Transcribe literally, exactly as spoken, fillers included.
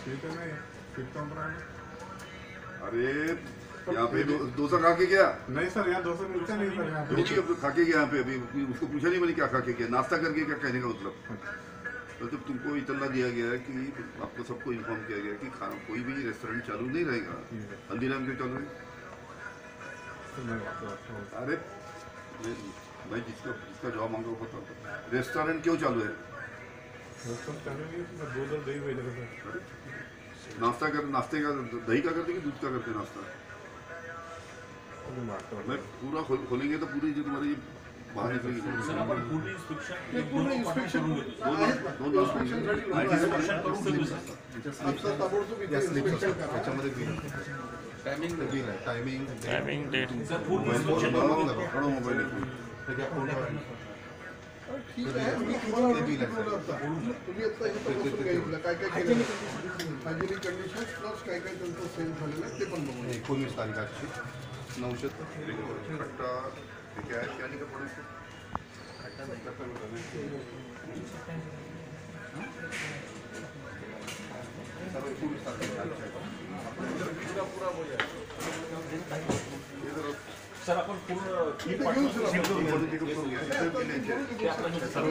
अरे यहाँ पे डोसा खा के गया? नहीं सर, यहाँ डोसा मिलता नहीं सर। यहाँ पे खा के गया यहाँ पे? अभी उसको पूछा नहीं मैंने क्या खा के गया, नाश्ता करके क्या कहने का मतलब? मतलब तुमको इतना दिया गया है कि आपको सबको इन्फॉर्म किया गया कि खाना कोई भी रेस्टोरेंट चालू नहीं रहेगा। हल्दीराम क्यों चालू है? अरे भाई जिसका जिसका जवाब मांगा वो बताओ, रेस्टोरेंट क्यों चालू है? नाश्ता कर नाश्ते का दही का करते कि दूध का करते नाश्ता? मैं पूरा खोलेंगे तो पूरी जो तुम्हारी बाहर निकलेगी। टायमिंग डेट ठीक आहे, मी तुम्हाला बोलला होता तुम्ही आता हे तपासून घ्यायचं काय काय केलं, हायजेनिक कंडिशन प्लस काय काय त्यांचं सेल झालेलं आहे ते पण बघून. एकोणीस तारखाची नऊशे खट्टा ठीक आहे आणि का पडेल सर आपण पूर्ण